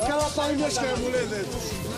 כמה פעמים יש להם הולדת.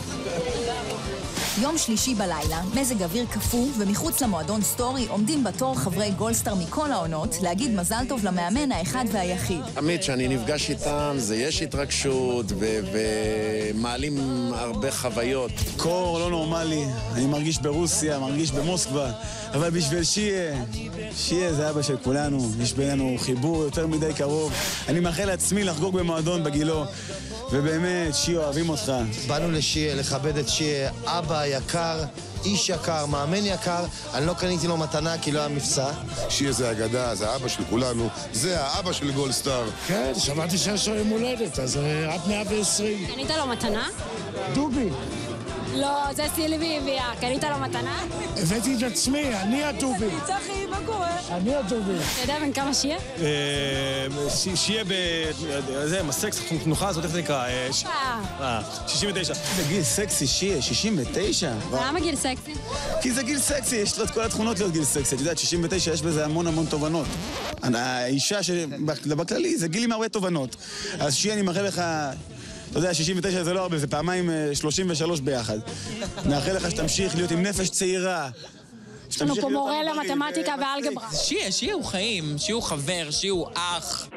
יום שלישי בלילה, מזג אוויר קפוא, ומחוץ למועדון סטורי עומדים בתור חברי גולדסטאר מכל העונות להגיד מזל טוב למאמן האחד והיחיד. תמיד שאני נפגש איתם, יש התרגשות ומעלים הרבה חוויות. קור לא נורמלי, אני מרגיש ברוסיה, מרגיש במוסקבה, אבל בשביל שיה זה אבא של כולנו, יש בינינו חיבור יותר מדי קרוב. אני מאחל לעצמי לחגוג במועדון בגילו, ובאמת, שיה, אוהבים אותך. באנו לשיה, לכבד את שיה, אבא יקר, איש יקר, מאמן יקר. אני לא קניתי לו מתנה כי לא היה מבצע. שיה זה אגדה, זה האבא של כולנו, זה האבא של גולדסטאר. כן, שמעתי שיש לו יום הולדת, אז עד 120. קנית לו מתנה? דובי. לא, זה סילבי הביאה. קנית לו מתנה? הבאתי את עצמי, אני הדובי. צחי, מה קורה? אני הדובי. אתה יודע בן כמה שיה? שיה זה, מסקס, תנוחה הזאת, איך זה נקרא? 69. זה גיל סקסי, שיה, 69. למה גיל סקסי? כי זה גיל סקסי, יש לו את כל התכונות להיות גיל סקסי. את יודעת, 69 יש בזה המון תובנות. האישה שבכללי זה גיל עם הרבה תובנות. אז שיה, אני מאחל לך... אתה יודע, 69 זה לא הרבה, זה פעמיים 33 ביחד. נאחל לך שתמשיך להיות עם נפש צעירה. יש לנו פה מורה למתמטיקה ואלגברה. שיה הוא חיים, שיה הוא חבר, שיה הוא אח.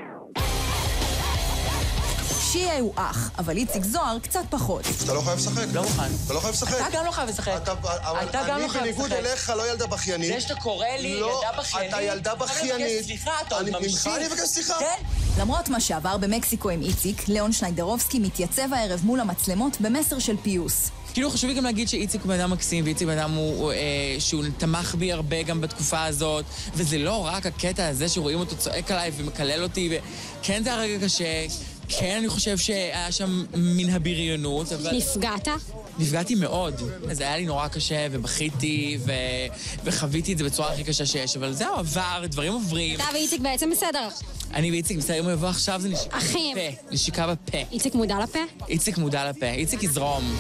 שיה הוא אח, אבל איציק זוהר קצת פחות. אתה לא חייב לשחק. לא מוכן. אתה לא חייב לשחק. אתה גם לא חייב לשחק. אתה גם לא חייב אני בניגוד אליך לא ילדה בכיינית. זה שאתה קורא לי ילדה בכיינית. אתה ילדה בכיינית. סליחה, אתה עוד ממשיך. אני מבקש סליחה. כן? למרות מה שעבר במקסיקו עם איציק, ליאון שניידרובסקי מתייצב הערב מול המצלמות במסר של פיוס. כאילו חשוב לי גם להגיד שאיציק הוא אדם מקסים, ואיציק הוא אדם שהוא תמך בי הרבה גם בתקופה הזאת, וזה לא רק הקטע הזה שרואים אותו צועק עליי ומקלל אותי, וכן זה הרגע קשה, כן אני חושב שהיה שם מן הבריונות, אבל... נפגעת? נפגעתי מאוד. זה היה לי נורא קשה, ובכיתי, וחוויתי את זה בצורה הכי קשה שיש, אבל זהו, עבר, דברים עוברים. אתה ואיציק בעצם בסדר. אני ואיציק בסדר, אם הוא יבוא עכשיו זה נשיקה אחים. בפה. נשיקה בפה. איציק מודע לפה? איציק מודע לפה. איציק יזרום.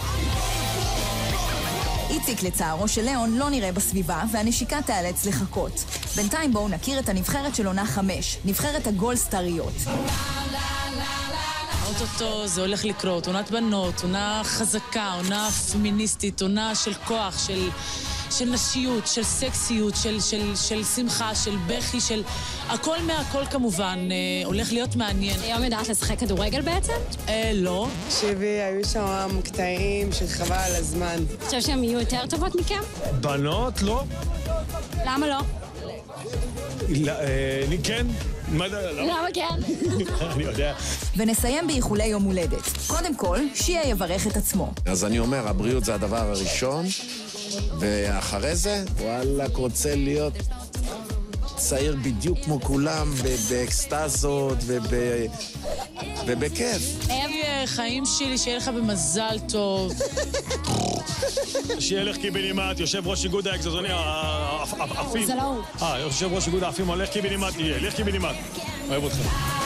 איציק לצערו של ליאון לא נראה בסביבה, והנשיקה תיאלץ לחכות. בינתיים בואו נכיר את הנבחרת של עונה 5, נבחרת הגולדסטאריות. אוטוטו זה הולך לקרות, עונת בנות, עונה חזקה, עונה פמיניסטית, עונה של כוח, של נשיות, של סקסיות, של שמחה, של בכי, של הכל מהכל כמובן, הולך להיות מעניין. היום יודעת לשחק כדורגל בעצם? לא. תקשיבי, היו שם קטעים שחבל על הזמן. אתה חושב שהן יהיו יותר טובות מכם? בנות? לא. למה לא? כן. למה כן? אני יודע. ונסיים באיחולי יום הולדת. קודם כל, שיה יברך את עצמו. אז אני אומר, הבריאות זה הדבר הראשון, ואחרי זה, וואלק, רוצה להיות צעיר בדיוק כמו כולם, באקסטזות ובכיף. חיים שלי, שיהיה לך במזל טוב. שיהיה לך קיבינימט, יושב ראש איגוד האקזוזוני, האפים. זה לא הוא. יושב ראש איגוד האפים, הולך קיבינימט, לך קיבינימט. אוהב אותך.